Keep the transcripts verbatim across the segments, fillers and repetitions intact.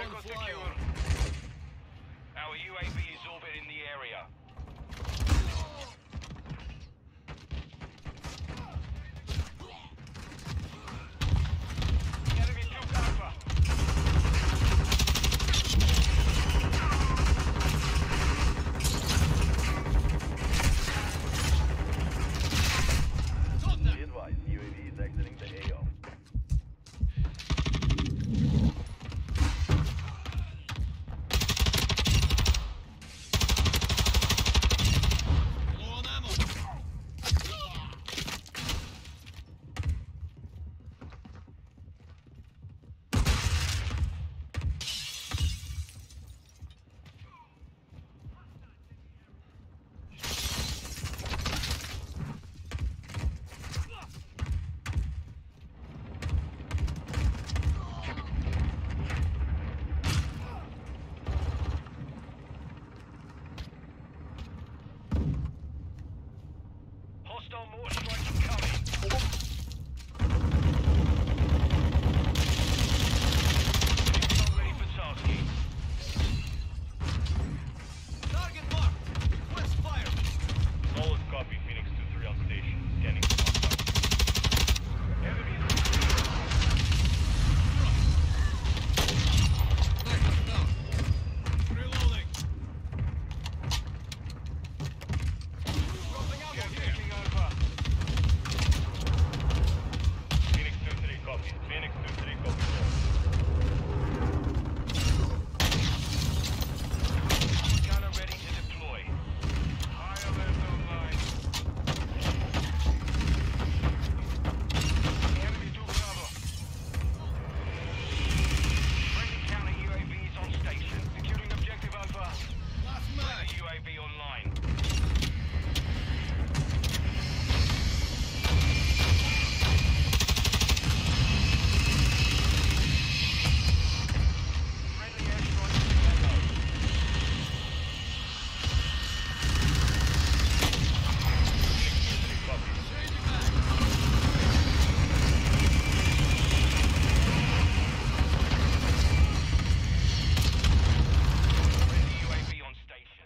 Echo secure. Our U A V is orbiting the area. Enemy took Alpha. Be advised, U A V is exiting the A O. Hostile mortar strike incoming. Not ready for tasking. Target marked. Request fire. Solid copy, Phoenix two three on station. Scanning for contact. Enemy Nice, down. Reloading. Dropping ammo Jet here. taking over. Phoenix two three copy. Phoenix two three copy. Gunner ready to deploy. High alert online. Enemy took cover. Friendly counter U A V is on station. Securing objective Alpha. Last Friendly match. U A V online. Friendly airstrike is below. Changing back. Friendly U A V on station.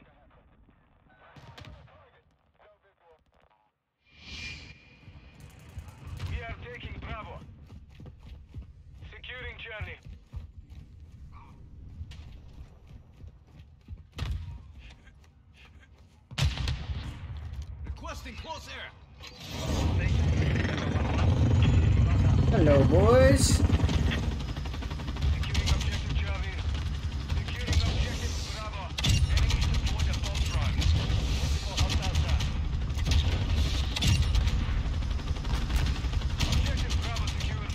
We are taking Bravo. Securing Charlie. Requesting close air. Hello, boys. Securing objective Charlie. Securing objective Bravo. Enemy deployed a bomb drone. Multiple hostiles there. Objective Bravo secured.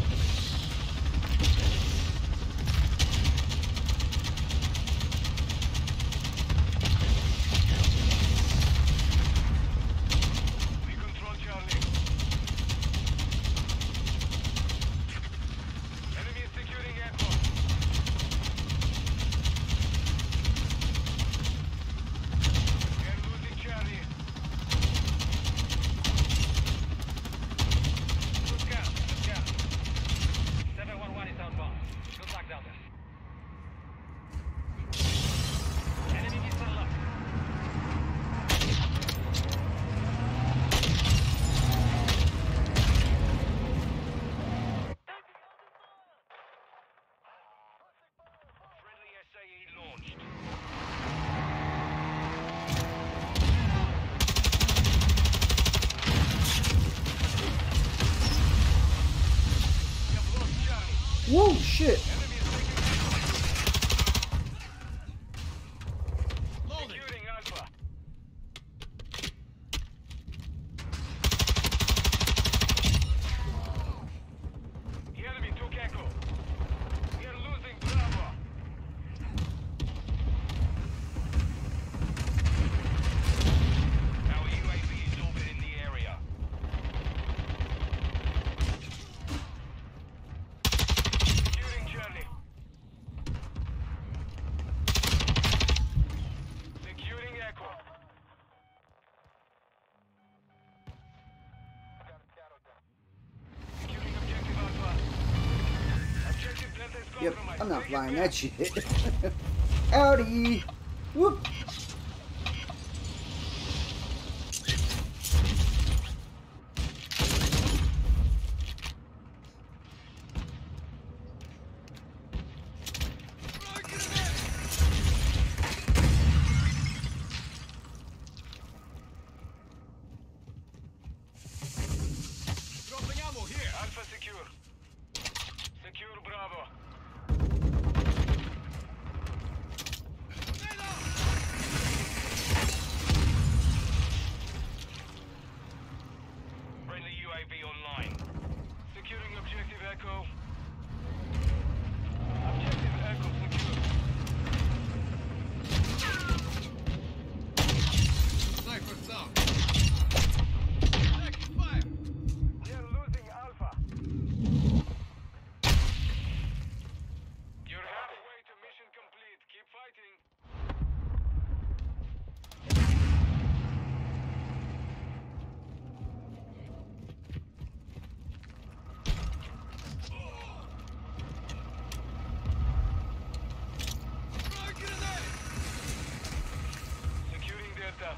We control Charlie. Enemy is securing airport. We are losing Charlie. Good scan, good scan. seven one one is outbound. Good luck down there. Enemy missile locked. Friendly S A E launched. We have lost Charlie. Whoa, shit. Enemy is taking Loading. securing Alpha. The enemy took Echo. We are losing Bravo. Our U A V is orbiting the area. Securing Charlie. I'm not flying that shit. Howdy. Whoop. Dropping ammo here. Alpha secure. Secure Bravo. Tornado! Friendly U A V online. Securing objective Echo. Objective Echo secure. Sniper's down. Taking fire. We are losing Alpha. You're halfway to mission complete. Keep fighting. Throwing grenade. Securing Delta.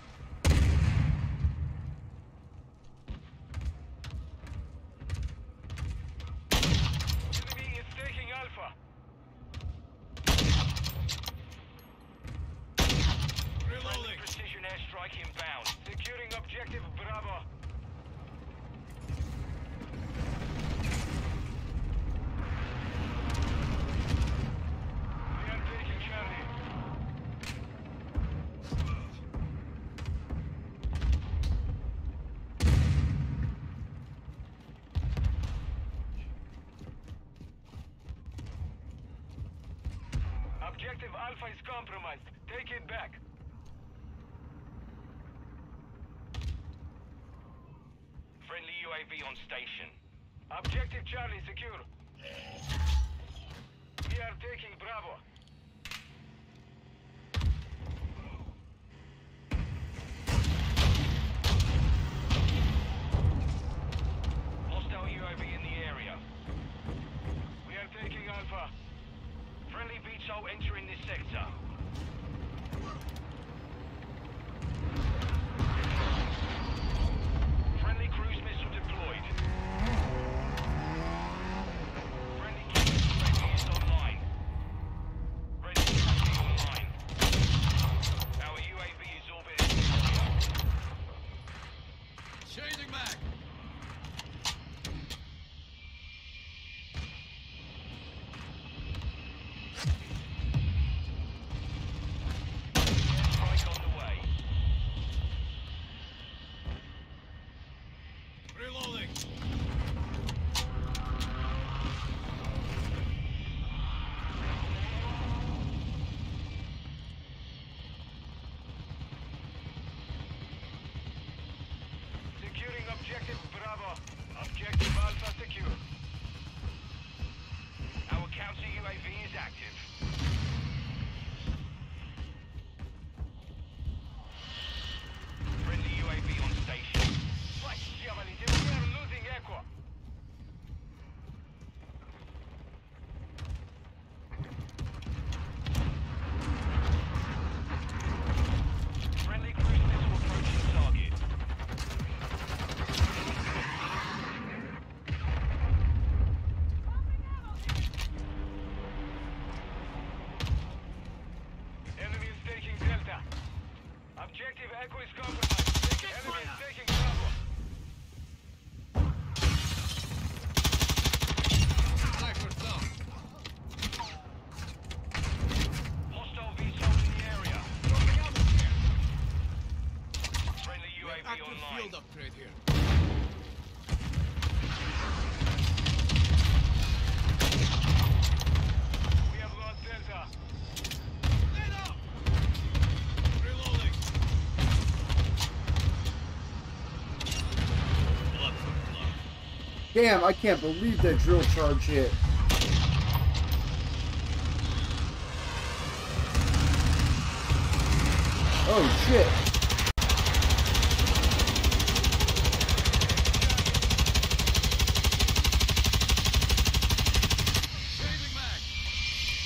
Enemy is taking Alpha. Friendly Reloading. precision airstrike inbound. Securing objective Bravo. We are taking Charlie. Objective Alpha is compromised. Take it back. Friendly U A V on station. Objective Charlie secure. We are taking Bravo. Hostile U A V in the area. We are taking Alpha. Friendly V TOL entering this sector. Friendly cruise missile deployed. Friendly cruise missile is online. Friendly U A V online. Our U A V is orbiting the area. Changing back. Strike on the way. Reloading. Securing objective Bravo. Objective Alpha secure. Our counter U A V is active. Friendly U A V on station. Right, Giovanni, we are losing Echo. Friendly cruise missile approaching target. Enemy is taking Delta. Objective Echo is compromised. Enemy is taking Bravo. Sniper's down. Hostile V TOL in the area. Dropping ammo here. Friendly U A V Active online. field upgrade here. We have lost Delta. Tornado! Reloading. Blood for blood. Damn, I can't believe that drill charge hit. Oh shit. Changing back.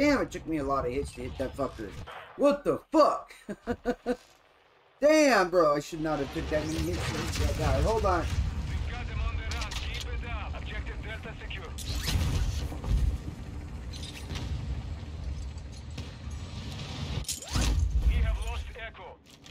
Damn, it took me a lot of hits to hit that fucker. What the fuck? Damn, bro. I should not have took that many hits to hit that guy. Hold on. We've got them on the run. Keep it up. Objective Delta secure. We have lost Echo.